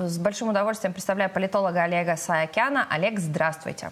с большим удовольствием представляю политолога Олега Саакяна. Олег, здравствуйте.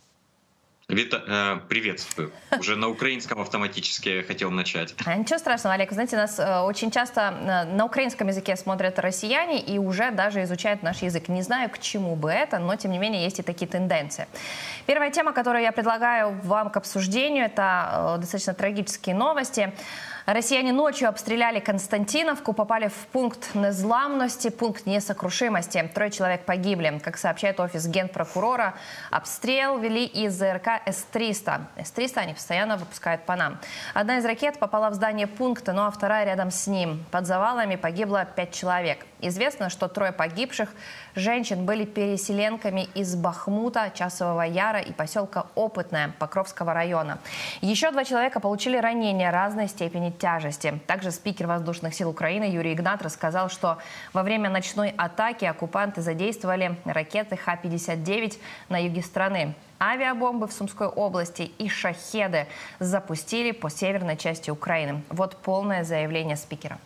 Приветствую. Уже на украинском автоматически хотел начать. Ничего страшного, Олег. Знаете, нас очень часто на украинском языке смотрят россияне и уже даже изучают наш язык. Не знаю, к чему бы это, но тем не менее есть и такие тенденции. Первая тема, которую я предлагаю вам к обсуждению, это достаточно трагические новости. Россияне ночью обстреляли Константиновку, попали в пункт незламности, пункт несокрушимости. 3 человек погибли. Как сообщает офис генпрокурора, обстрел вели из ЗРК С-300. С-300 они постоянно выпускают по нам. Одна из ракет попала в здание пункта, ну а вторая рядом с ним. Под завалами погибло 5 человек. Известно, что 3 погибших женщин были переселенками из Бахмута, Часового Яра и поселка Опытное Покровского района. Еще 2 человека получили ранения разной степени тяжести. Также спикер Воздушных сил Украины Юрий Игнат рассказал, что во время ночной атаки оккупанты задействовали ракеты Х-59 на юге страны. Авиабомбы в Сумской области и шахеды запустили по северной части Украины. Вот полное заявление спикера.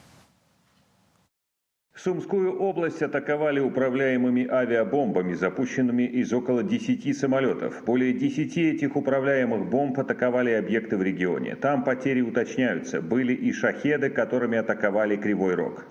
Сумскую область атаковали управляемыми авиабомбами, запущенными из около 10 самолетов. Более 10 этих управляемых бомб атаковали объекты в регионе. Там потери уточняются. Были и шахеды, которыми атаковали Кривой Рог.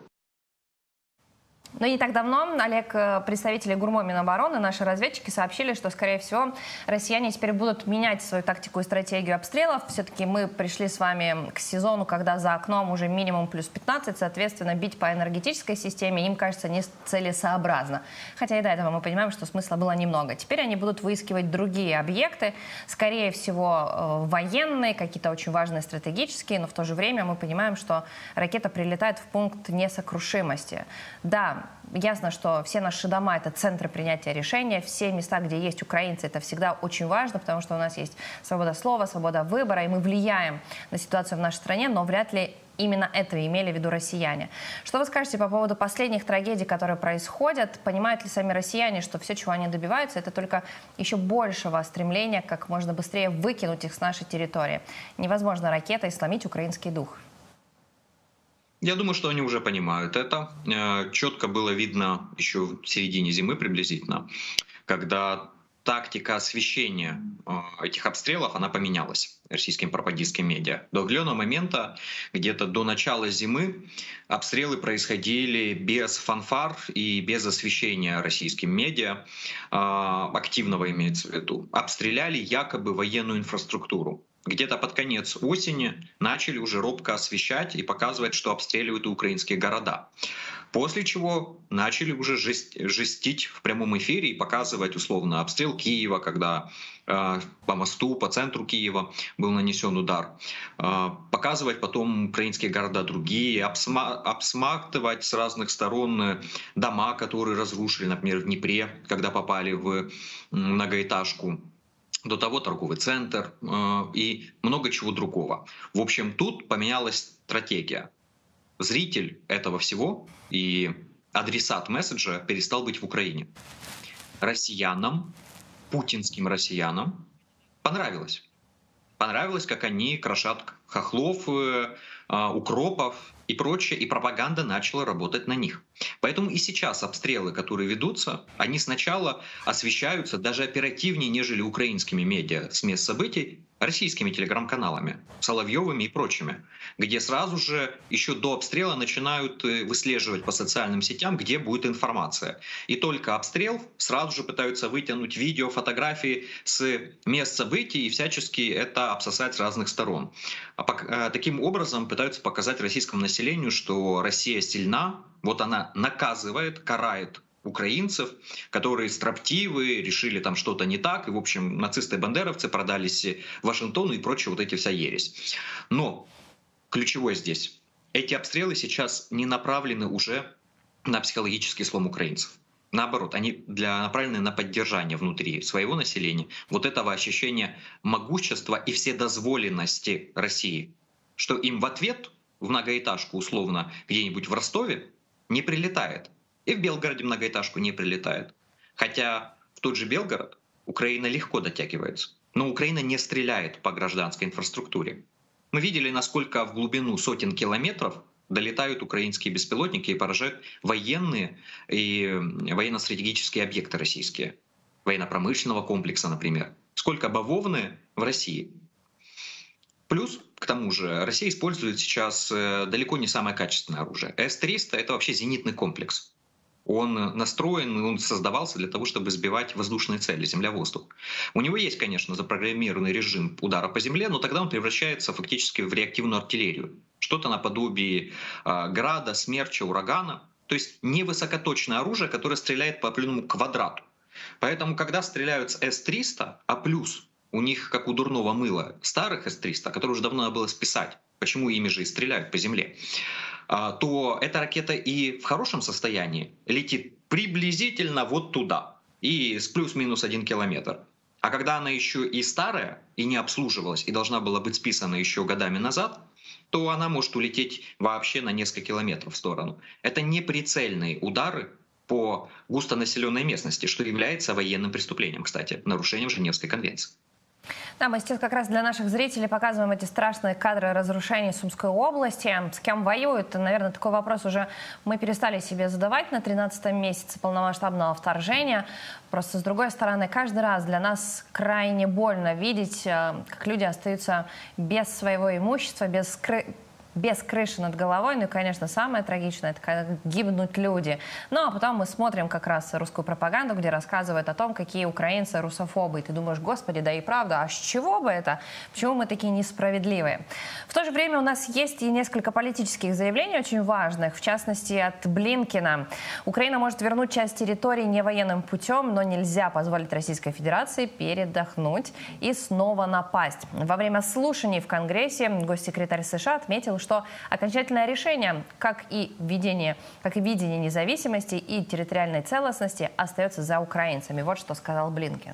Но не так давно, Олег, представители ГУРМО Минобороны, наши разведчики сообщили, что, скорее всего, россияне теперь будут менять свою тактику и стратегию обстрелов. Все-таки мы пришли с вами к сезону, когда за окном уже минимум плюс 15, соответственно, бить по энергетической системе им кажется нецелесообразно. Хотя и до этого мы понимаем, что смысла было немного. Теперь они будут выискивать другие объекты, скорее всего, военные, какие-то очень важные стратегические, но в то же время мы понимаем, что ракета прилетает в пункт несокрушимости. Да, ясно, что все наши дома – это центры принятия решения, все места, где есть украинцы, это всегда очень важно, потому что у нас есть свобода слова, свобода выбора, и мы влияем на ситуацию в нашей стране, но вряд ли именно это имели в виду россияне. Что вы скажете по поводу последних трагедий, которые происходят? Понимают ли сами россияне, что все, чего они добиваются, это только еще большего стремления как можно быстрее выкинуть их с нашей территории? Невозможно ракетой сломить украинский дух. Я думаю, что они уже понимают это. Четко было видно еще в середине зимы приблизительно, когда тактика освещения этих обстрелов, она поменялась российским пропагандистским медиа. До определенного момента, где-то до начала зимы, обстрелы происходили без фанфар и без освещения российским медиа, активного имеется в виду. Обстреляли якобы военную инфраструктуру. Где-то под конец осени начали уже робко освещать и показывать, что обстреливают украинские города. После чего начали уже жестить в прямом эфире и показывать условно обстрел Киева, когда по мосту, по центру Киева был нанесен удар. Показывать потом украинские города другие, обсматривать с разных сторон дома, которые разрушили, например, в Днепре, когда попали в многоэтажку. До того торговый центр и много чего другого. В общем, тут поменялась стратегия. Зритель этого всего и адресат месседжа перестал быть в Украине. Россиянам, путинским россиянам понравилось. Понравилось, как они крошат хохлов, укропов и прочее, и пропаганда начала работать на них. Поэтому и сейчас обстрелы, которые ведутся, они сначала освещаются даже оперативнее, нежели украинскими медиа с мест событий, российскими телеграм-каналами, Соловьевыми и прочими, где сразу же еще до обстрела начинают выслеживать по социальным сетям, где будет информация. И только обстрел сразу же пытаются вытянуть видео, фотографии с мест событий и всячески это обсосать с разных сторон. Таким образом пытаются показать российскому населению, что Россия сильна, вот она наказывает, карает украинцев, которые строптивы, решили там что-то не так, и, в общем, нацисты-бандеровцы продались Вашингтону и прочее, вот эти вся ересь. Но ключевое здесь. Эти обстрелы сейчас не направлены уже на психологический слом украинцев. Наоборот, они направлены на поддержание внутри своего населения вот этого ощущения могущества и вседозволенности России, что им в ответ в многоэтажку условно где-нибудь в Ростове не прилетает. И в Белгороде многоэтажку не прилетает. Хотя в тот же Белгород Украина легко дотягивается. Но Украина не стреляет по гражданской инфраструктуре. Мы видели, насколько в глубину сотен километров долетают украинские беспилотники и поражают военные и военно-стратегические объекты российские, военно-промышленного комплекса, например. Сколько бавовны в России. Плюс, к тому же, Россия использует сейчас далеко не самое качественное оружие. С-300 — это вообще зенитный комплекс. Он настроен, он создавался для того, чтобы сбивать воздушные цели, земля-воздух. У него есть, конечно, запрограммированный режим удара по земле, но тогда он превращается фактически в реактивную артиллерию. Что-то наподобие града, смерча, урагана. То есть невысокоточное оружие, которое стреляет по определенному квадрату. Поэтому, когда стреляют с С-300, а плюс у них, как у дурного мыла, старых С-300, которые уже давно надо было списать, почему ими же и стреляют по земле, то эта ракета и в хорошем состоянии летит приблизительно вот туда, и с плюс-минус 1 километр. А когда она еще и старая, и не обслуживалась, и должна была быть списана еще годами назад, то она может улететь вообще на несколько километров в сторону. Это неприцельные удары по густонаселенной местности, что является военным преступлением, кстати, нарушением Женевской конвенции. Да, мы сейчас как раз для наших зрителей показываем эти страшные кадры разрушений Сумской области. С кем воюют? Наверное, такой вопрос уже мы перестали себе задавать на 13-м месяце полномасштабного вторжения. Просто, с другой стороны, каждый раз для нас крайне больно видеть, как люди остаются без своего имущества, без крыши над головой. Ну и, конечно, самое трагичное — это когда гибнут люди. Ну а потом мы смотрим как раз русскую пропаганду, где рассказывают о том, какие украинцы русофобы. И ты думаешь: господи, да и правда, а с чего бы это? Почему мы такие несправедливые? В то же время у нас есть и несколько политических заявлений очень важных, в частности от Блинкена. Украина может вернуть часть территории не военным путем, но нельзя позволить Российской Федерации передохнуть и снова напасть. Во время слушаний в Конгрессе госсекретарь США отметил, что окончательное решение, как и видение независимости и территориальной целостности, остается за украинцами. Вот что сказал Блинкен.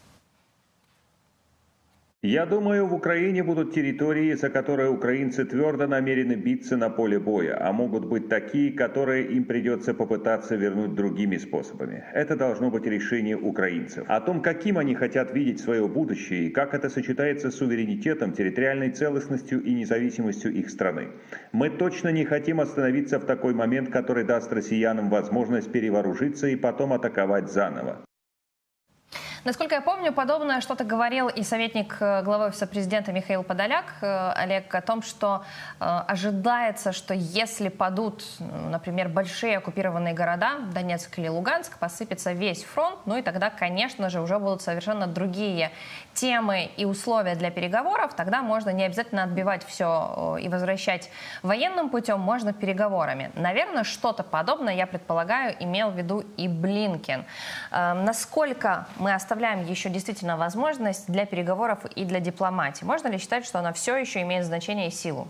Я думаю, в Украине будут территории, за которые украинцы твердо намерены биться на поле боя, а могут быть такие, которые им придется попытаться вернуть другими способами. Это должно быть решение украинцев. О том, каким они хотят видеть свое будущее и как это сочетается с суверенитетом, территориальной целостностью и независимостью их страны. Мы точно не хотим остановиться в такой момент, который даст россиянам возможность перевооружиться и потом атаковать заново. Насколько я помню, подобное что-то говорил и советник главы Офиса президента Михаил Подоляк, Олег, о том, что ожидается, что если падут, например, большие оккупированные города, Донецк или Луганск, посыпется весь фронт, ну и тогда, конечно же, уже будут совершенно другие темы и условия для переговоров. Тогда можно не обязательно отбивать все и возвращать военным путем, можно переговорами. Наверное, что-то подобное, я предполагаю, имел в виду и Блинкен. Насколько мы оставляем еще действительно возможность для переговоров и для дипломатии? Можно ли считать, что она все еще имеет значение и силу?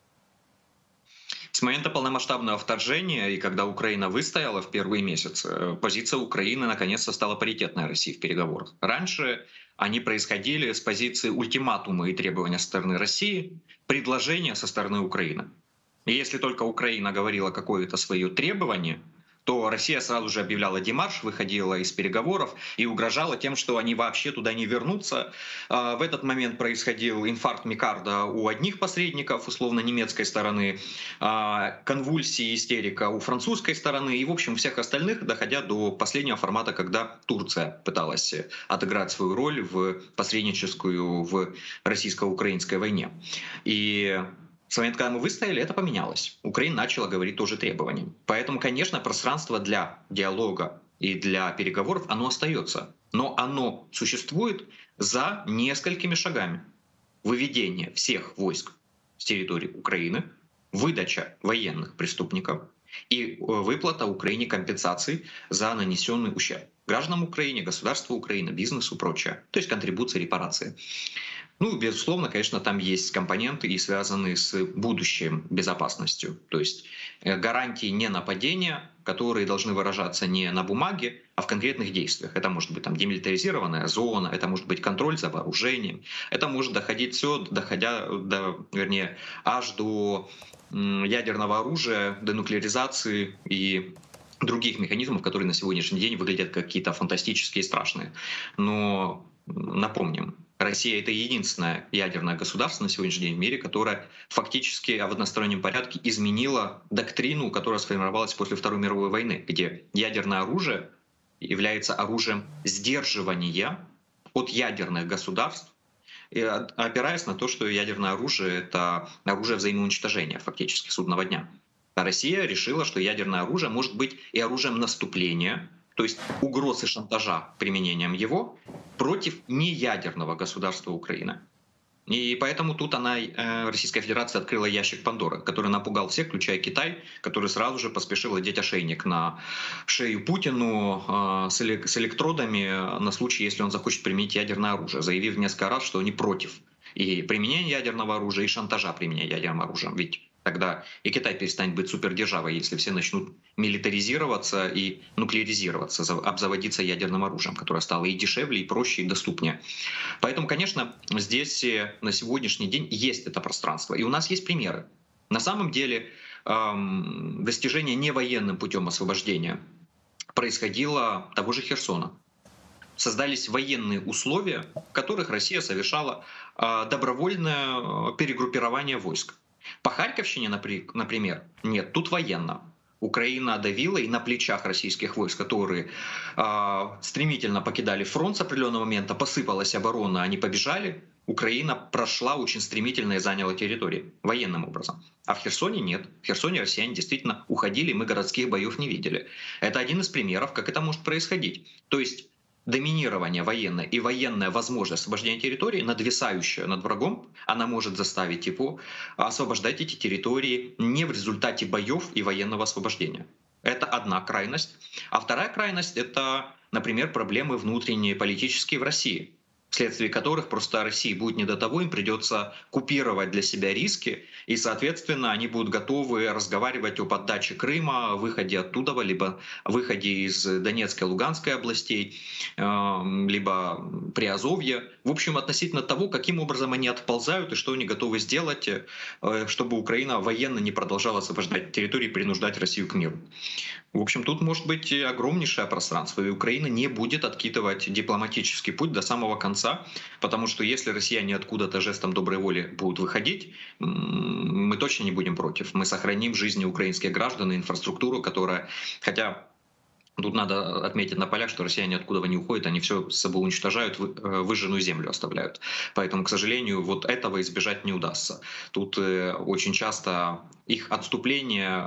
С момента полномасштабного вторжения и когда Украина выстояла в первые месяцы, позиция Украины наконец-то стала паритетной России в переговорах. Раньше они происходили с позиции ультиматума и требования со стороны России, предложения со стороны Украины. И если только Украина говорила какое-то свое требование, то Россия сразу же объявляла демарш, выходила из переговоров и угрожала тем, что они вообще туда не вернутся. В этот момент происходил инфаркт миокарда у одних посредников, условно немецкой стороны, конвульсии, истерика у французской стороны и, в общем, всех остальных, доходя до последнего формата, когда Турция пыталась отыграть свою роль в посредническую в российско-украинской войне. И с момента, когда мы выстояли, это поменялось. Украина начала говорить тоже требованиям. Поэтому, конечно, пространство для диалога и для переговоров, оно остается. Но оно существует за несколькими шагами. Выведение всех войск с территории Украины, выдача военных преступников и выплата Украине компенсаций за нанесенный ущерб гражданам Украины, государству Украины, бизнесу и прочее. То есть контрибуции, репарации. Ну, безусловно, конечно, там есть компоненты, и связанные с будущей безопасностью. То есть гарантии ненападения, которые должны выражаться не на бумаге, а в конкретных действиях. Это может быть там демилитаризированная зона, это может быть контроль за вооружением, это может доходить все, аж до ядерного оружия, денуклеаризации и других механизмов, которые на сегодняшний день выглядят как какие-то фантастические и страшные. Но Напомним, Россия — это единственное ядерное государство на сегодняшний день в мире, которое фактически в одностороннем порядке изменило доктрину, которая сформировалась после Второй мировой войны, где ядерное оружие является оружием сдерживания от ядерных государств, и опираясь на то, что ядерное оружие — это оружие взаимоуничтожения фактически судного дня. А Россия решила, что ядерное оружие может быть и оружием наступления, то есть угроз и шантажа применением его против неядерного государства Украины. И поэтому тут Российская Федерация открыла ящик Пандоры, который напугал всех, включая Китай, который сразу же поспешил одеть ошейник на шею Путину с электродами на случай, если он захочет применить ядерное оружие, заявив несколько раз, что они против и применения ядерного оружия, и шантажа применения ядерным оружием. Ведь тогда и Китай перестанет быть супердержавой, если все начнут милитаризироваться и нуклеаризироваться, обзаводиться ядерным оружием, которое стало и дешевле, и проще, и доступнее. Поэтому, конечно, здесь на сегодняшний день есть это пространство. И у нас есть примеры. На самом деле достижение не военным путем освобождения происходило того же Херсона. Создались военные условия, в которых Россия совершала добровольное перегруппирование войск. По Харьковщине, например, нет, тут военно. Украина давила, и на плечах российских войск, которые стремительно покидали фронт с определенного момента, посыпалась оборона, они побежали, Украина прошла очень стремительно и заняла территории военным образом. А в Херсоне нет. В Херсоне россияне действительно уходили, мы городских боев не видели. Это один из примеров, как это может происходить. То есть доминирование военное и военная возможность освобождения территории, надвисающая над врагом, она может заставить его освобождать эти территории не в результате боев и военного освобождения. Это одна крайность. А вторая крайность — это, например, проблемы внутренние политические в России, вследствие которых просто России будет не до того, им придется купировать для себя риски, и, соответственно, они будут готовы разговаривать об отдаче Крыма, выходе оттуда, либо выходе из Донецкой и Луганской областей, либо Приазовья. В общем, относительно того, каким образом они отползают и что они готовы сделать, чтобы Украина военно не продолжала освобождать территории и принуждать Россию к миру. В общем, тут может быть огромнейшее пространство, и Украина не будет откидывать дипломатический путь до самого конца, потому что если россияне откуда-то жестом доброй воли будут выходить, мы точно не будем против. Мы сохраним жизни украинских граждан и инфраструктуру, которая, хотя тут надо отметить на полях, что россияне откуда не уходят, они все с собой уничтожают, выжженную землю оставляют. Поэтому, к сожалению, вот этого избежать не удастся. Тут очень часто их отступление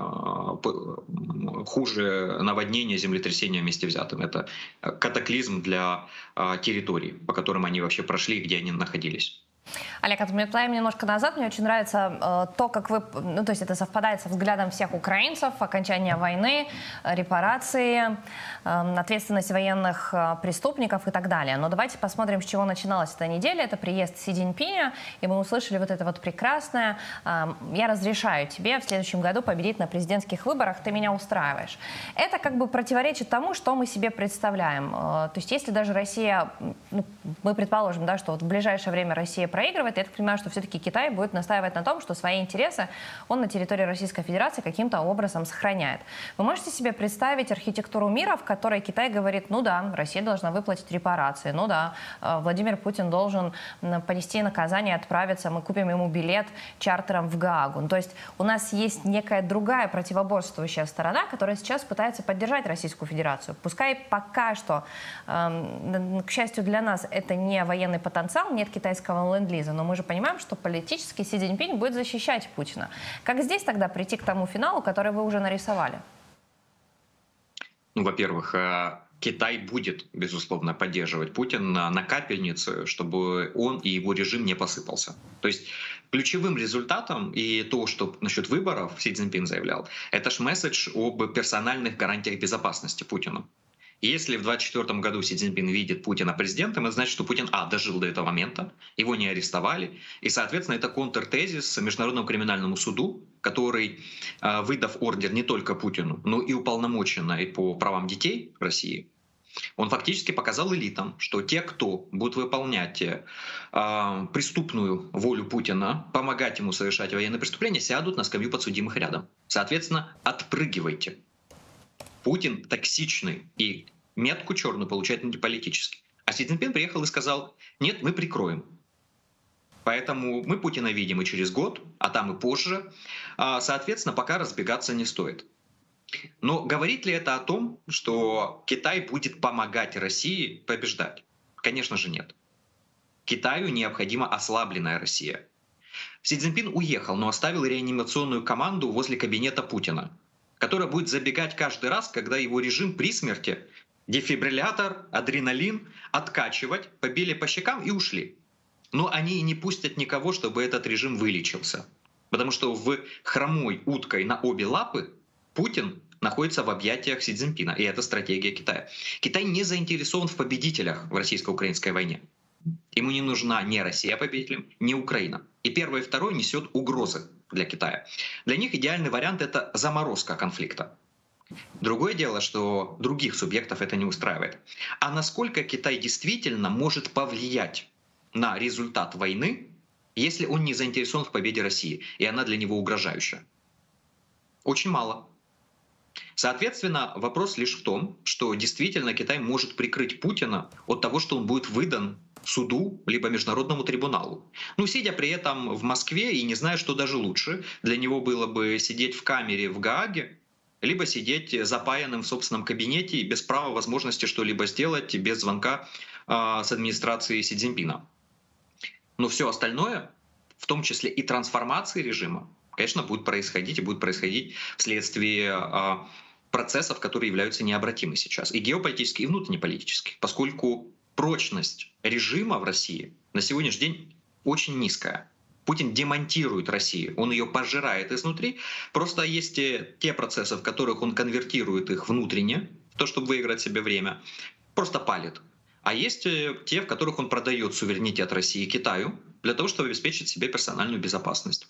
хуже наводнения, землетрясения вместе взятым. Это катаклизм для территорий, по которым они вообще прошли, где они находились. Олег, отмотаем немножко назад. Мне очень нравится то, как вы... Ну, то есть это совпадает со взглядом всех украинцев, окончание войны, репарации, ответственность военных преступников и так далее. Но давайте посмотрим, с чего начиналась эта неделя. Это приезд Си Цзиньпиня, и мы услышали вот это вот прекрасное: «Я разрешаю тебе в следующем году победить на президентских выборах, ты меня устраиваешь». Это как бы противоречит тому, что мы себе представляем. То есть если даже Россия... Ну, мы предположим, да, что вот в ближайшее время Россия проигрывает, я так понимаю, что все-таки Китай будет настаивать на том, что свои интересы он на территории Российской Федерации каким-то образом сохраняет. Вы можете себе представить архитектуру мира, в которой Китай говорит: ну да, Россия должна выплатить репарации, ну да, Владимир Путин должен понести наказание, отправиться, мы купим ему билет чартером в Гаагу. Ну, то есть у нас есть некая другая противоборствующая сторона, которая сейчас пытается поддержать Российскую Федерацию. Пускай пока что, к счастью для нас, это не военный потенциал, нет китайского ленд-лиза, но мы же понимаем, что политически Си Цзиньпинь будет защищать Путина. Как здесь тогда прийти к тому финалу, который вы уже нарисовали? Ну, во-первых, Китай будет, безусловно, поддерживать Путина на капельнице, чтобы он и его режим не посыпался. То есть ключевым результатом и то, что насчет выборов Си Цзиньпин заявлял, это ж месседж об персональных гарантиях безопасности Путину. Если в 2024 году Си Цзиньпин видит Путина президентом, это значит, что Путин дожил до этого момента, его не арестовали, и, соответственно, это контртезис Международному криминальному суду, который, выдав ордер не только Путину, но и уполномоченной по правам детей в России, он фактически показал элитам, что те, кто будут выполнять преступную волю Путина, помогать ему совершать военные преступления, сядут на скамью подсудимых рядом. Соответственно, отпрыгивайте. Путин токсичный и метку черную получает не политически, а А Си Цзиньпин приехал и сказал: нет, мы прикроем. Поэтому мы Путина видим и через год, а там и позже. Соответственно, пока разбегаться не стоит. Но говорит ли это о том, что Китай будет помогать России побеждать? Конечно же нет. Китаю необходима ослабленная Россия. Си Цзиньпин уехал, но оставил реанимационную команду возле кабинета Путина, которая будет забегать каждый раз, когда его режим при смерти, дефибриллятор, адреналин, откачивать, побили по щекам и ушли. Но они и не пустят никого, чтобы этот режим вылечился. Потому что в хромой уткой на обе лапы Путин находится в объятиях Си Цзиньпина. И это стратегия Китая. Китай не заинтересован в победителях в российско-украинской войне. Ему не нужна ни Россия победителем, ни Украина. И первое и второе несет угрозы для Китая. Для них идеальный вариант — это заморозка конфликта. Другое дело, что других субъектов это не устраивает. А насколько Китай действительно может повлиять на результат войны, если он не заинтересован в победе России, и она для него угрожающая? Очень мало. Соответственно, вопрос лишь в том, что действительно Китай может прикрыть Путина от того, что он будет выдан суду либо международному трибуналу. Ну, сидя при этом в Москве и не зная, что даже лучше, для него было бы сидеть в камере в Гааге, либо сидеть запаянным в собственном кабинете и без права возможности что-либо сделать, без звонка с администрации Си Цзиньпина. Но все остальное, в том числе и трансформация режима, конечно, будет происходить, и будет происходить вследствие процессов, которые являются необратимы сейчас, и геополитически, и внутреннеполитически, поскольку прочность режима в России на сегодняшний день очень низкая. Путин демонтирует Россию, он ее пожирает изнутри. Просто есть те процессы, в которых он конвертирует их внутренне, в то, чтобы выиграть себе время, просто палит. А есть те, в которых он продает суверенитет России Китаю для того, чтобы обеспечить себе персональную безопасность.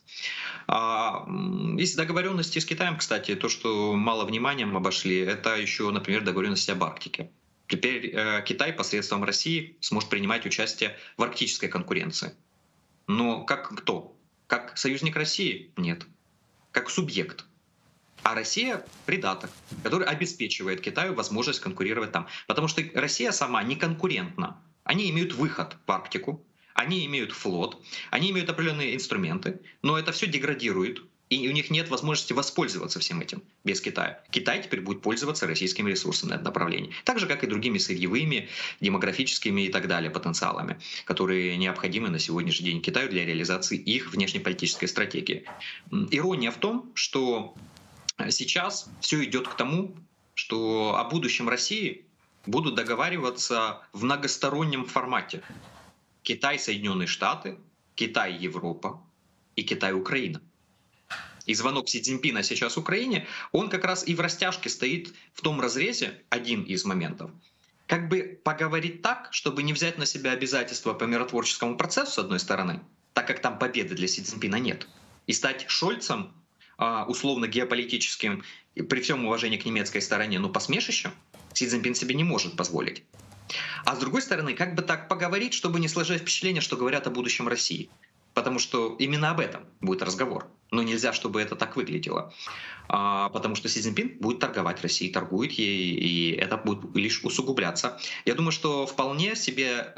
Из договоренности с Китаем, кстати, то, что мало вниманием обошли, это еще, например, договоренности об Арктике. Теперь Китай посредством России сможет принимать участие в арктической конкуренции. Но как кто? Как союзник России? Нет. Как субъект. А Россия — придаток, который обеспечивает Китаю возможность конкурировать там. Потому что Россия сама не конкурентна. Они имеют выход в Арктику, они имеют флот, они имеют определенные инструменты, но это все деградирует, и у них нет возможности воспользоваться всем этим без Китая. Китай теперь будет пользоваться российскими ресурсами на этом направлении. Так же, как и другими сырьевыми, демографическими и так далее потенциалами, которые необходимы на сегодняшний день Китаю для реализации их внешнеполитической стратегии. Ирония в том, что сейчас все идет к тому, что о будущем России будут договариваться в многостороннем формате. Китай, Соединенные Штаты, Китай, Европа и Китай, Украина. И звонок Си Цзиньпина сейчас Украине, он как раз и в растяжке стоит в том разрезе, один из моментов. Как бы поговорить так, чтобы не взять на себя обязательства по миротворческому процессу, с одной стороны, так как там победы для Си Цзиньпина нет, и стать Шольцем, условно геополитическим, при всем уважении к немецкой стороне, но посмешищем Си Цзиньпин себе не может позволить. А с другой стороны, как бы так поговорить, чтобы не сложить впечатление, что говорят о будущем России. Потому что именно об этом будет разговор. Но нельзя, чтобы это так выглядело. Потому что Си Цзиньпин будет торговать Россией, торгует ей, и это будет лишь усугубляться. Я думаю, что вполне себе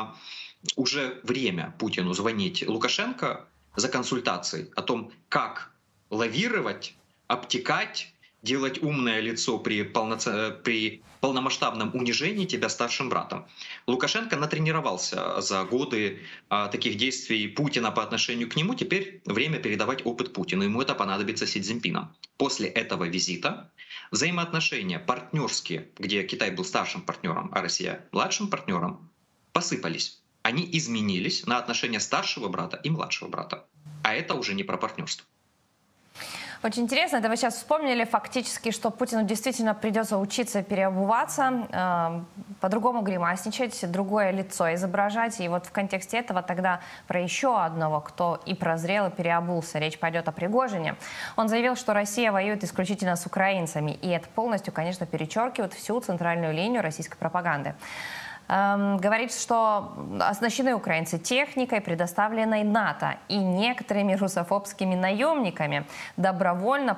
уже время Путину звонить Лукашенко за консультацией о том, как лавировать, обтекать, делать умное лицо при полномасштабном унижении тебя старшим братом. Лукашенко натренировался за годы таких действий Путина по отношению к нему. Теперь время передавать опыт Путину. Ему это понадобится Си Цзиньпином. После этого визита взаимоотношения партнерские, где Китай был старшим партнером, а Россия младшим партнером, посыпались. Они изменились на отношения старшего брата и младшего брата. А это уже не про партнерство. Очень интересно, это вы сейчас вспомнили фактически, что Путину действительно придется учиться переобуваться, по-другому гримасничать, другое лицо изображать. И вот в контексте этого тогда про еще одного, кто и прозрел, и переобулся. Речь пойдет о Пригожине. Он заявил, что Россия воюет исключительно с украинцами. И это полностью, конечно, перечеркивает всю центральную линию российской пропаганды. Говорит, что оснащены украинцы техникой, предоставленной НАТО, и некоторыми русофобскими наемниками, добровольно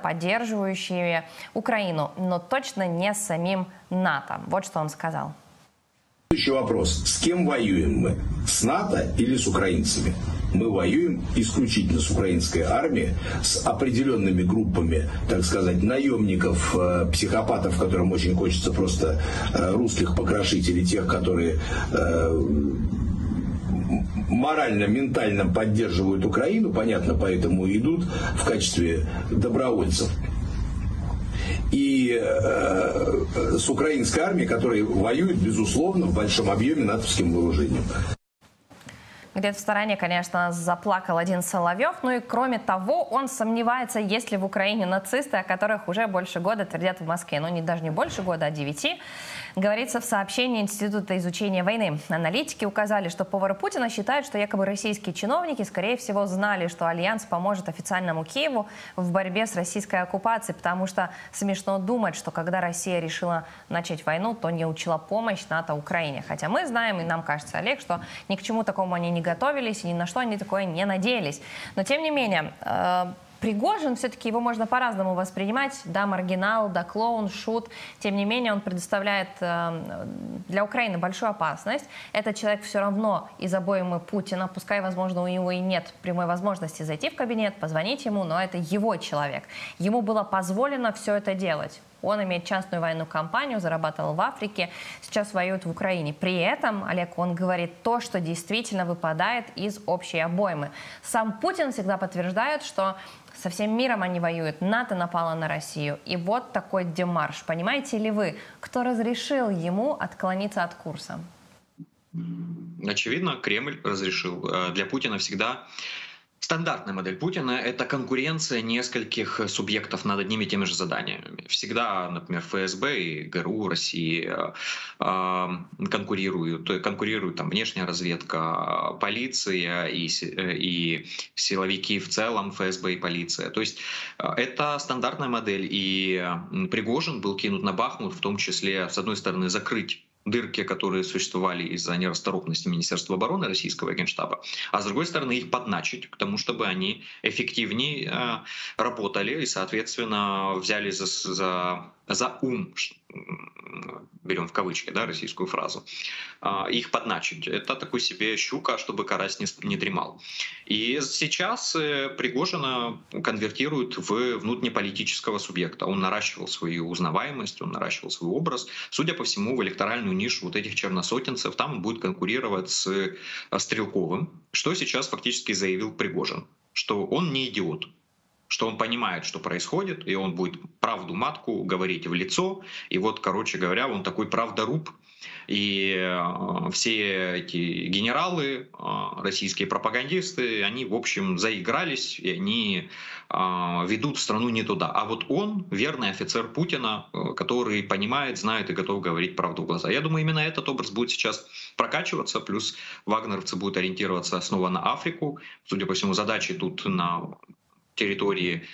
поддерживающими Украину, но точно не самим НАТО. Вот что он сказал. Следующий вопрос. С кем воюем мы? С НАТО или с украинцами? Мы воюем исключительно с украинской армией, с определенными группами, так сказать, наемников, психопатов, которым очень хочется просто русских покрошить, или тех, которые морально, ментально поддерживают Украину, понятно, поэтому идут в качестве добровольцев. И с украинской армией, которая воюет, безусловно, в большом объеме натовским вооружением. Где-то в стороне, конечно, заплакал один Соловьев. Ну и кроме того, он сомневается, есть ли в Украине нацисты, о которых уже больше года твердят в Москве. Ну, даже не больше года, а 9. Говорится в сообщении Института изучения войны. Аналитики указали, что повары Путина считают, что якобы российские чиновники, скорее всего, знали, что Альянс поможет официальному Киеву в борьбе с российской оккупацией, потому что смешно думать, что когда Россия решила начать войну, то не учла помощь НАТО Украине. Хотя мы знаем, и нам кажется, Олег, что ни к чему такому они не готовились, и ни на что они такое не надеялись. Но тем не менее, Пригожин, все-таки его можно по-разному воспринимать. Да, маргинал, да, клоун, шут. Тем не менее, он предоставляет для Украины большую опасность. Этот человек все равно из обоймы Путина. Пускай, возможно, у него и нет прямой возможности зайти в кабинет, позвонить ему, но это его человек. Ему было позволено все это делать. Он имеет частную военную компанию, зарабатывал в Африке, сейчас воюет в Украине. При этом, Олег, он говорит то, что действительно выпадает из общей обоймы. Сам Путин всегда подтверждает, что со всем миром они воюют. НАТО напало на Россию. И вот такой демарш. Понимаете ли вы, кто разрешил ему отклониться от курса? Очевидно, Кремль разрешил. Для Путина всегда стандартная модель Путина — это конкуренция нескольких субъектов над одними и теми же заданиями. Всегда, например, ФСБ и ГРУ России конкурируют там внешняя разведка, полиция и силовики в целом, ФСБ и полиция. То есть это стандартная модель. И Пригожин был кинут на Бахмут, в том числе, с одной стороны, закрыть дырки, которые существовали из-за нерасторопности Министерства обороны российского Генштаба, а с другой стороны их подначить к тому, чтобы они эффективнее работали и, соответственно, взяли за ум, берем в кавычки, да, российскую фразу, их подначить. Это такой себе щука, чтобы карась не дремал. И сейчас Пригожина конвертируют в внутриполитического субъекта. Он наращивал свою узнаваемость, он наращивал свой образ. Судя по всему, в электоральную нишу вот этих черносотенцев там он будет конкурировать с Стрелковым, что сейчас фактически заявил Пригожин, что он не идиот, что он понимает, что происходит, и он будет правду матку говорить в лицо. И вот, короче говоря, он такой правдоруб. И все эти генералы, российские пропагандисты, они, в общем, заигрались, и они ведут страну не туда. А вот он верный офицер Путина, который понимает, знает и готов говорить правду в глаза. Я думаю, именно этот образ будет сейчас прокачиваться, плюс вагнеровцы будут ориентироваться снова на Африку. Судя по всему, задачи тут на территории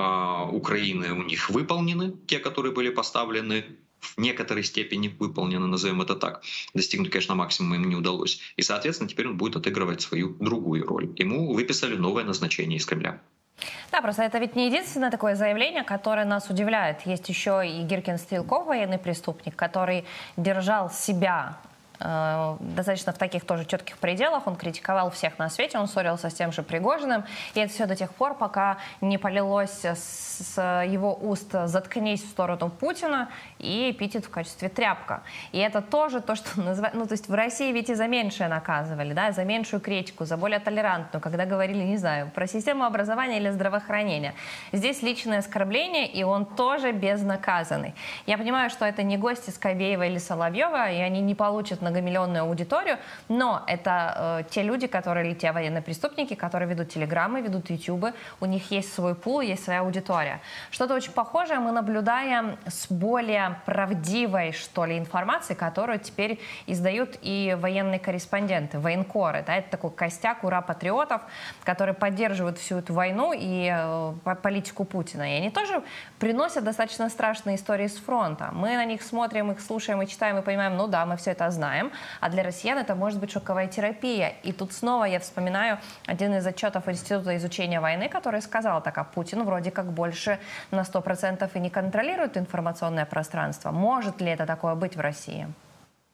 Украины у них выполнены, те, которые были поставлены, в некоторой степени выполнены, назовем это так. Достигнуть, конечно, максимума им не удалось. И, соответственно, теперь он будет отыгрывать свою другую роль. Ему выписали новое назначение из Кремля. Да, просто это ведь не единственное такое заявление, которое нас удивляет. Есть еще и Гиркин Стрелков, военный преступник, который держал себя достаточно в таких тоже четких пределах. Он критиковал всех на свете, он ссорился с тем же Пригожиным. И это все до тех пор, пока не полилось с его уст «заткнись» в сторону Путина и эпитет в качестве «тряпка». И это тоже то, что называют... Ну, то есть в России ведь и за меньшее наказывали, да, за меньшую критику, за более толерантную, когда говорили, не знаю, про систему образования или здравоохранения. Здесь личное оскорбление, и он тоже безнаказанный. Я понимаю, что это не гости Скобеева или Соловьева, и они не получат многомиллионную аудиторию, но это те люди, или те военные преступники, которые ведут телеграммы, ведут ютубы, у них есть свой пул, есть своя аудитория. Что-то очень похожее мы наблюдаем с более правдивой, что ли, информацией, которую теперь издают и военные корреспонденты, военкоры. Да, это такой костяк ура-патриотов, которые поддерживают всю эту войну и политику Путина. И они тоже приносят достаточно страшные истории с фронта. Мы на них смотрим, их слушаем и читаем, и понимаем, ну да, мы все это знаем. А для россиян это может быть шоковая терапия. И тут снова я вспоминаю один из отчетов Института изучения войны, который сказал, так, а Путин вроде как больше на 100% и не контролирует информационное пространство. Может ли это такое быть в России?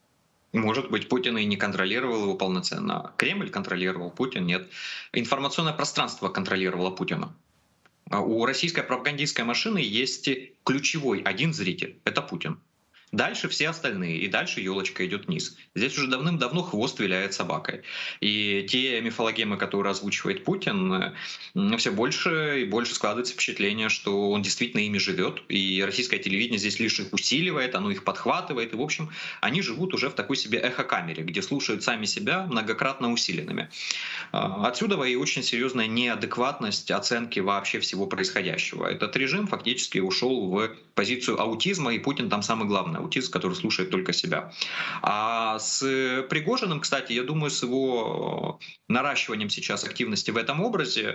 Может быть, Путин и не контролировал его полноценно. Кремль контролировал, Путин нет. Информационное пространство контролировало Путина. У российской пропагандистской машины есть ключевой один зритель — это Путин. Дальше все остальные, и дальше елочка идет вниз. Здесь уже давным-давно хвост виляет собакой. И те мифологемы, которые озвучивает Путин, все больше и больше складывается впечатление, что он действительно ими живет. И российское телевидение здесь лишь их усиливает, оно их подхватывает. И, в общем, они живут уже в такой себе эхокамере, где слушают сами себя многократно усиленными. Отсюда и очень серьезная неадекватность оценки вообще всего происходящего. Этот режим фактически ушел в позицию аутизма, и Путин там самый главный аутист, который слушает только себя. А с Пригожиным, кстати, я думаю, с его наращиванием сейчас активности в этом образе,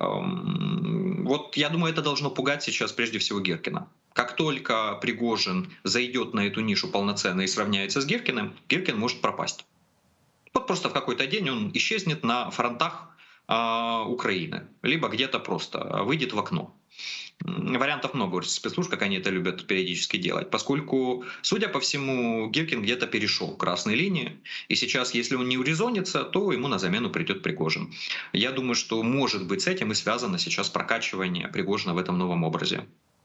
вот я думаю, это должно пугать сейчас прежде всего Гиркина. Как только Пригожин зайдет на эту нишу полноценно и сравняется с Гиркиным, Гиркин может пропасть. Вот просто в какой-то день он исчезнет на фронтах Украины, либо где-то просто выйдет в окно. Вариантов много у спецслужб, как они это любят периодически делать, поскольку, судя по всему, Гиркин где-то перешел красные линии, и сейчас, если он не урезонится, то ему на замену придет Пригожин. Я думаю, что, может быть, с этим и связано сейчас прокачивание Пригожина в этом новом образе.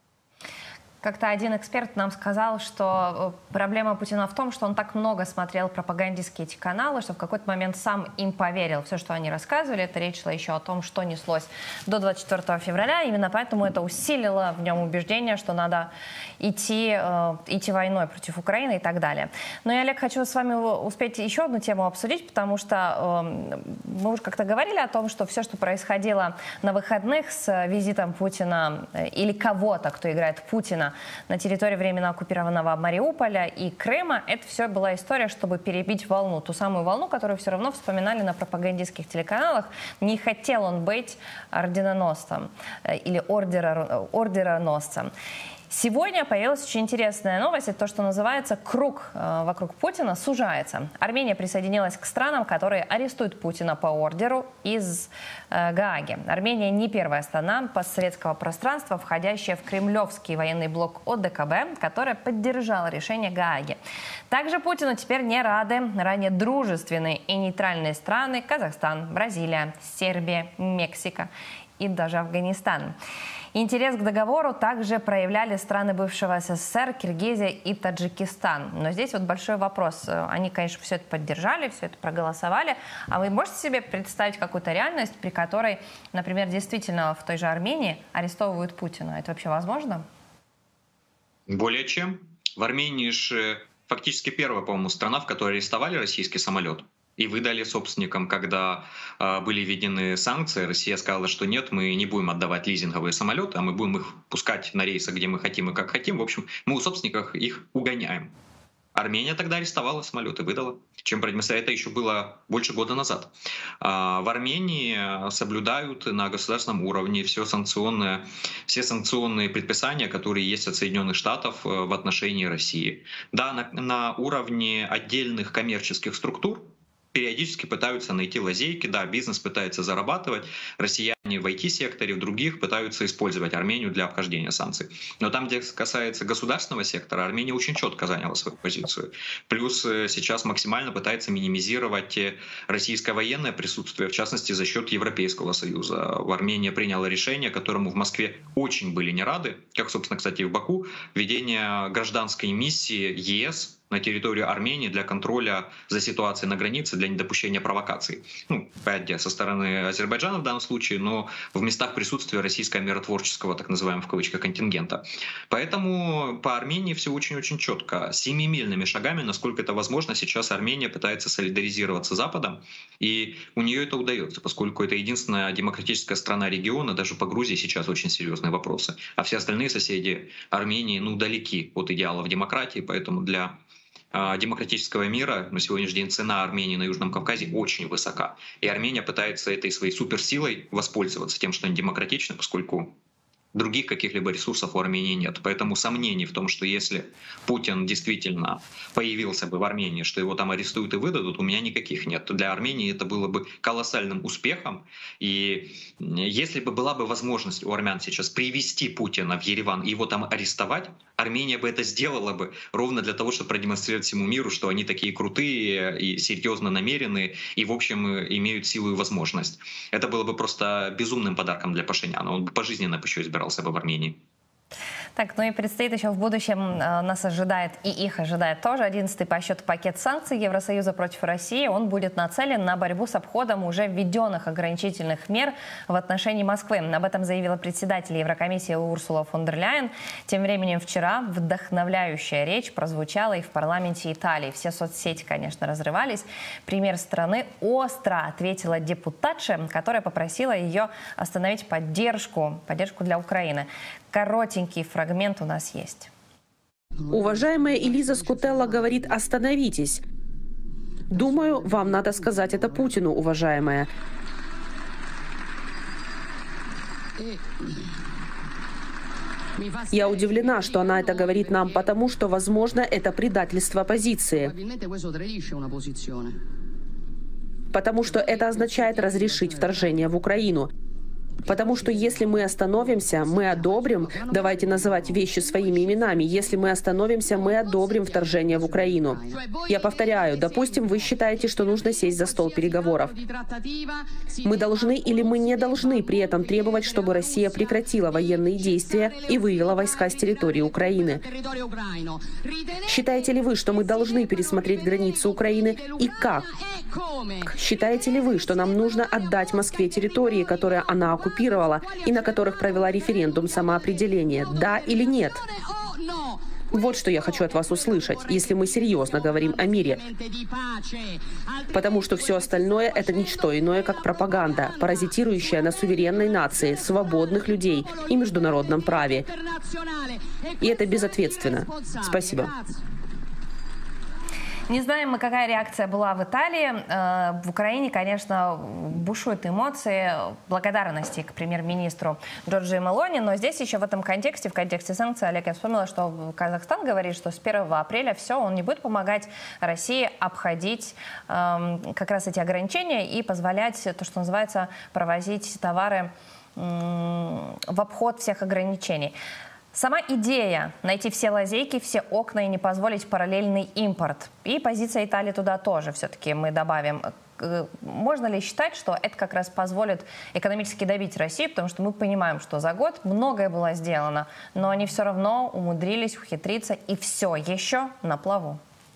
Как-то один эксперт нам сказал, что проблема Путина в том, что он так много смотрел пропагандистские эти каналы, что в какой-то момент сам им поверил. Все, что они рассказывали, это речь шла еще о том, что неслось до 24 февраля. Именно поэтому это усилило в нем убеждение, что надо идти войной против Украины и так далее. Но я, Олег, хочу с вами успеть еще одну тему обсудить, потому что мы уже как-то говорили о том, что все, что происходило на выходных с визитом Путина или кого-то, кто играет Путина, на территории временно оккупированного Мариуполя и Крыма, это все была история, чтобы перебить волну. Ту самую волну, которую все равно вспоминали на пропагандистских телеканалах. Не хотел он быть орденоносцем или ордероносцем. Сегодня появилась очень интересная новость. Это то, что называется «Круг вокруг Путина сужается». Армения присоединилась к странам, которые арестуют Путина по ордеру из Гааги. Армения не первая страна постсоветского пространства, входящая в кремлевский военный блок ОДКБ, которая поддержала решение Гааги. Также Путину теперь не рады ранее дружественные и нейтральные страны: Казахстан, Бразилия, Сербия, Мексика и даже Афганистан. Интерес к договору также проявляли страны бывшего СССР, Киргизия и Таджикистан. Но здесь вот большой вопрос. Они, конечно, все это поддержали, все это проголосовали. А вы можете себе представить какую-то реальность, при которой, например, действительно в той же Армении арестовывают Путина? Это вообще возможно? Более чем. В Армении же фактически первая, по-моему, страна, в которой арестовали российский самолет и выдали собственникам, когда были введены санкции. Россия сказала, что нет, мы не будем отдавать лизинговые самолеты, а мы будем их пускать на рейсы, где мы хотим и как хотим. В общем, мы у собственников их угоняем. Армения тогда арестовала самолеты, выдала. Чем продемонстрировать, это еще было больше года назад. В Армении соблюдают на государственном уровне все санкционные предписания, которые есть от Соединенных Штатов в отношении России. Да, на уровне отдельных коммерческих структур периодически пытаются найти лазейки, да, бизнес пытается зарабатывать, россияне в IT-секторе, в других пытаются использовать Армению для обхождения санкций. Но там, где касается государственного сектора, Армения очень четко заняла свою позицию. Плюс сейчас максимально пытается минимизировать российское военное присутствие, в частности, за счет Европейского Союза. Армения приняла решение, которому в Москве очень были не рады, как, собственно, кстати, и в Баку, введение гражданской миссии ЕС на территорию Армении для контроля за ситуацией на границе, для недопущения провокаций. Опять со стороны Азербайджана в данном случае, но в местах присутствия российского миротворческого, так называемого в кавычках, контингента. Поэтому по Армении все очень-очень четко. Семимильными шагами, насколько это возможно, сейчас Армения пытается солидаризироваться с Западом, и у нее это удается, поскольку это единственная демократическая страна региона, даже по Грузии сейчас очень серьезные вопросы. А все остальные соседи Армении, далеки от идеалов демократии, поэтому для демократического мира на сегодняшний день цена Армении на Южном Кавказе очень высока. И Армения пытается этой своей суперсилой воспользоваться тем, что они демократичны, поскольку Других каких-либо ресурсов у Армении нет. Поэтому сомнений в том, что если Путин действительно появился бы в Армении, что его там арестуют и выдадут, у меня никаких нет. Для Армении это было бы колоссальным успехом. И если бы была бы возможность у армян сейчас привести Путина в Ереван и его там арестовать, Армения бы это сделала бы ровно для того, чтобы продемонстрировать всему миру, что они такие крутые и серьезно намеренные, и в общем имеют силу и возможность. Это было бы просто безумным подарком для Пашиняна. Он бы пожизненно еще избирался бы в Армении. Так, ну и предстоит еще в будущем, нас ожидает, и их ожидает тоже 11-й по счету пакет санкций Евросоюза против России. Он будет нацелен на борьбу с обходом уже введенных ограничительных мер в отношении Москвы. Об этом заявила председатель Еврокомиссии Урсула фон дер Ляйен. Тем временем вчера вдохновляющая речь прозвучала и в парламенте Италии. Все соцсети, конечно, разрывались. Премьер страны остро ответила депутатше, которая попросила ее остановить поддержку для Украины. Коротенький фрагмент у нас есть. Уважаемая Элиза Скутелла говорит: остановитесь. Думаю, вам надо сказать это Путину, уважаемая. Я удивлена, что она это говорит нам, потому что, возможно, это предательство позиции. Потому что это означает разрешить вторжение в Украину. Потому что если мы остановимся, мы одобрим, давайте называть вещи своими именами, если мы остановимся, мы одобрим вторжение в Украину. Я повторяю, допустим, вы считаете, что нужно сесть за стол переговоров. Мы должны или мы не должны при этом требовать, чтобы Россия прекратила военные действия и вывела войска с территории Украины. Считаете ли вы, что мы должны пересмотреть границы Украины и как? Считаете ли вы, что нам нужно отдать Москве территории, которые она оккупировала и на которых провела референдум самоопределения? Да или нет? Вот что я хочу от вас услышать, если мы серьезно говорим о мире. Потому что все остальное — это ничто иное, как пропаганда, паразитирующая на суверенной нации, свободных людей и международном праве. И это безответственно. Спасибо. Не знаем мы, какая реакция была в Италии. В Украине, конечно, бушуют эмоции благодарности к премьер-министру Джорджии Мелони, но здесь еще в этом контексте, в контексте санкций, Олег, я вспомнила, что Казахстан говорит, что с 1 апреля все, он не будет помогать России обходить как раз эти ограничения и позволять, то, что называется, провозить товары в обход всех ограничений. Сама идея найти все лазейки, все окна и не позволить параллельный импорт. И позиция Италии туда тоже все-таки мы добавим. Можно ли считать, что это как раз позволит экономически добить Россию? Потому что мы понимаем, что за год многое было сделано, но они все равно умудрились ухитриться, и все еще на плаву.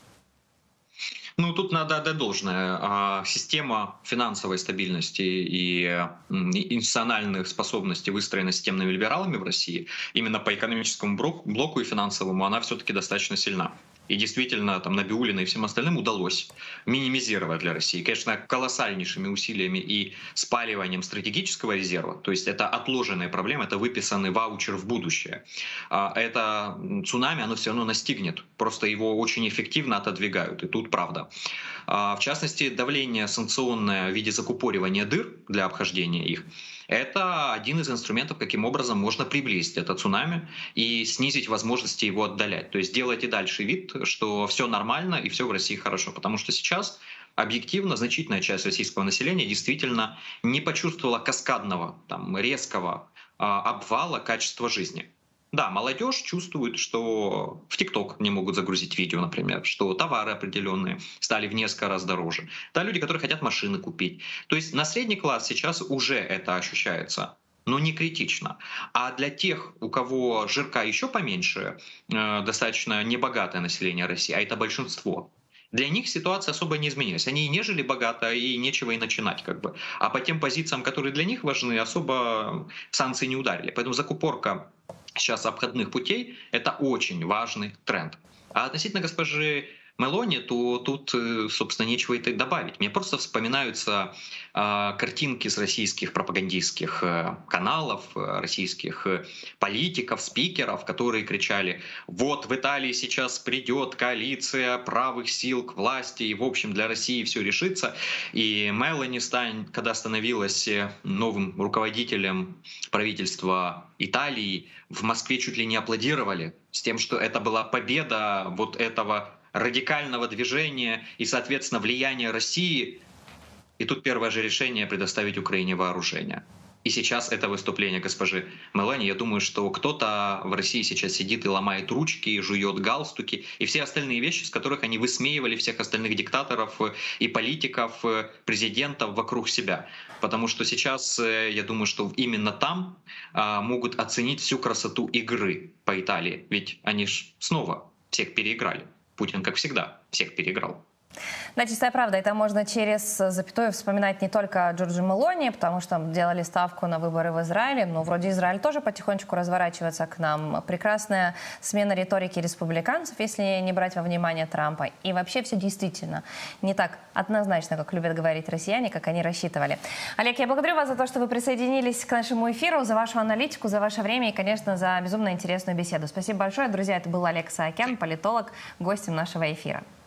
Ну, тут надо отдать должное. Система финансовой стабильности и институциональных способностей, выстроена системными либералами в России, именно по экономическому блоку и финансовому, она все-таки достаточно сильна. И действительно, там, Набиуллина и всем остальным удалось минимизировать для России, конечно, колоссальнейшими усилиями и спаливанием стратегического резерва. То есть это отложенная проблема, это выписанный ваучер в будущее. Это цунами, оно все равно настигнет. Просто его очень эффективно отодвигают. И тут правда. В частности, давление санкционное в виде закупоривания дыр для обхождения их — это один из инструментов, каким образом можно приблизить это цунами и снизить возможности его отдалять. То есть делать и дальше вид, что все нормально и все в России хорошо. Потому что сейчас объективно значительная часть российского населения действительно не почувствовала каскадного, резкого обвала качества жизни. Да, молодежь чувствует, что в ТикТок не могут загрузить видео, например, что товары определенные стали в несколько раз дороже. Да, люди, которые хотят машины купить. То есть на средний класс сейчас уже это ощущается, но не критично. А для тех, у кого жирка еще поменьше, достаточно небогатое население России, а это большинство, для них ситуация особо не изменилась. Они не жили богато и нечего и начинать. А по тем позициям, которые для них важны, особо санкции не ударили. Поэтому закупорка сейчас обходных путей — это очень важный тренд. А относительно госпожи Мелони, то тут, собственно, нечего и добавить. Мне просто вспоминаются картинки с российских пропагандистских каналов, российских политиков, спикеров, которые кричали: вот в Италии сейчас придет коалиция правых сил к власти, и, в общем, для России все решится. И Мелони, когда становилась новым руководителем правительства Италии, в Москве чуть ли не аплодировали с тем, что это была победа вот этого радикального движения и, соответственно, влияния России. И тут первое же решение — предоставить Украине вооружение. И сейчас это выступление госпожи Мелони, я думаю, что кто-то в России сейчас сидит и ломает ручки, жует галстуки и все остальные вещи, с которых они высмеивали всех остальных диктаторов и политиков, президентов вокруг себя. Потому что сейчас, я думаю, что именно там могут оценить всю красоту игры по Италии. Ведь они ж снова всех переиграли. Путин, как всегда, всех переиграл. Да, чистая правда. Это можно через запятую вспоминать не только Джорджо Мелони, потому что делали ставку на выборы в Израиле. Но вроде Израиль тоже потихонечку разворачивается к нам. Прекрасная смена риторики республиканцев, если не брать во внимание Трампа. И вообще все действительно не так однозначно, как любят говорить россияне, как они рассчитывали. Олег, я благодарю вас за то, что вы присоединились к нашему эфиру, за вашу аналитику, за ваше время и, конечно, за безумно интересную беседу. Спасибо большое. Друзья, это был Олег Саакян, политолог, гостем нашего эфира.